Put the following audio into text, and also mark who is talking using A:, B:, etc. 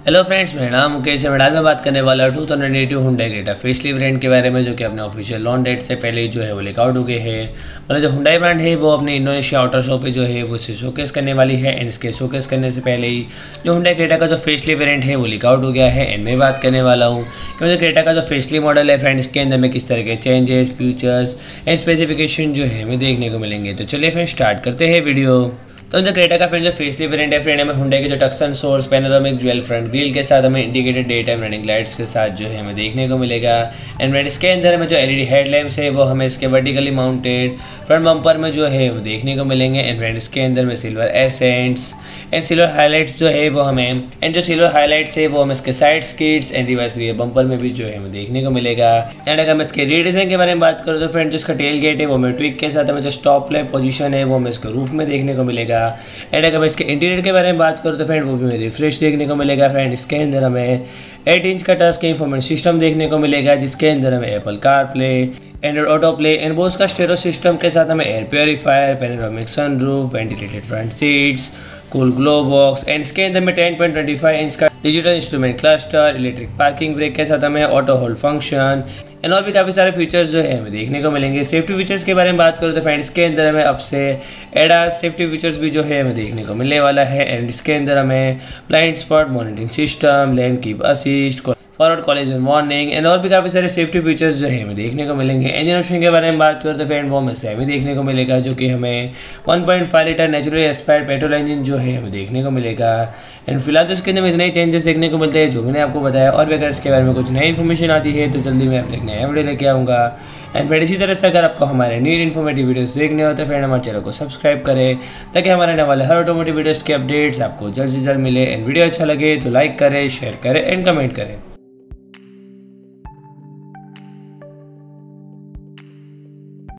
A: Hello friends, मेरा नाम मुकेश है। मैं आज मैं बात करने वाला हूँ 2022 हुंडई क्रेटा फेसलिफ्ट वेरिएंट के बारे में, जो कि अपने ऑफिशियल लॉन्च डेट से पहले ही जो है वो लीक आउट हो गए हैं। मतलब जो हुंडई ब्रांड है वो अपने इंडोनेशिया ऑटो शो पे जो है वो इसे शोकेस करने वाली है। एंड इसके शोकेस करने से पहले ही जो हुंडई क्रेटा का जो फेसलिफ्ट वेरिएंट है वो लीक आउट हो गया है। एंड मैं बात करने वाला हूँ कि जो क्रेटा का जो फेसलिफ्ट मॉडल है फ्रेंड्स, इसके अंदर में किस तरह के चेंजेस, फीचर्स एंड स्पेसिफिकेशन जो है हमें देखने को मिलेंगे। तो चलिए फ्रेंड्स स्टार्ट करते हैं वीडियो। तो जो क्रेटा का फ्रेंड जो फेसलिफ्ट वेरिएंट है फ्रेंड, हमें हुंडई के जो Tucson source panoramic dual front grille के साथ हमें indicated day time running lights के साथ जो है हमें देखने को मिलेगा। एंड फ्रेंड इसके अंदर हमें जो एलईडी हेडलैम्प्स है वो हमें इसके वर्टिकली माउंटेड फ्रंट बम्पर में जो है वो देखने को मिलेंगे। एंड फ्रेंड इसके अंदर में silver accents and silver highlights जो है वो हमें एंड जो सिल्वर हाईलाइट्स है वो हमें इसके side skids and reverse rear bumper में भी जो है हमें देखने को मिलेगा। एंड अगर मैं इसके रीडिज़ाइन के बारे में बात करूँ तो फ्रेंड जो इसका टेल गेट है वो हमें ट्विक के साथ हमें जो स्टॉप लैम्प पोजीशन है वो हमें इसके रूफ में देखने को मिलेगा। एंड अगर मैं इसके इंटीरियर के बारे में बात करूँ तो फ्रेंड वो भी हमें रिफ्रेश देखने को मिलेगा। फ्रेंड इसके अंदर हमें 8 इंच का टच स्क्रीन इंफॉर्मेशन सिस्टम देखने को मिलेगा, जिसके अंदर हमें Apple CarPlay, Android auto play and Bose का स्टेरियो सिस्टम के साथ हमें air purifier, panoramic sunroof, ventilated front seats, cool glove box and इसके अंदर में 10.25 इंच का digital instrument cluster, electric parking brake के साथ हमें ऑटो होल्ड फंक्शन एंड और भी काफ़ी सारे फीचर्स जो है हमें देखने को मिलेंगे। सेफ्टी फीचर्स के बारे में बात करूँ तो फ्रेंड इसके अंदर हमें अब से एडास सेफ्टी फीचर्स भी जो है हमें देखने को मिलने वाला है। एंड इसके अंदर हमें blind spot monitoring system, lane keep assist, forward collision warning and और भी काफ़ी सारे सेफ्टी फीचर्स जो है हमें देखने को मिलेंगे। इंजन ऑप्शन के बारे में बात करें तो फ्रेंड वो हमें सेमी देखने को मिलेगा, जो कि हमें 1.5 litre naturally aspirated petrol engine जो है हमें देखने को मिलेगा। एंड फिलहाल तो इसके अंदर इतने ही चेंजेस देखने को मिलते हैं जो मैंने आपको बताया। और भी अगर इसके बारे में कुछ नई इन्फॉर्मेशन आती है तो जल्दी मैं अपने एक नया वीडियो लेके आऊँगा। एंड फ्रेंड इसी तरह से अगर आपको हमारे न्यू इन्फॉर्मेटिव वीडियोस देखने हो तो फ्रेंड हमारे चैनल को सब्सक्राइब करें, ताकि हमारे आने वाले हर ऑटोमोटिव वीडियोस के अपडेट्स आपको जल्द से जल्द मिले। एंड वीडियो अच्छा लगे तो लाइक करें, शेयर करें एंड कमेंट करें।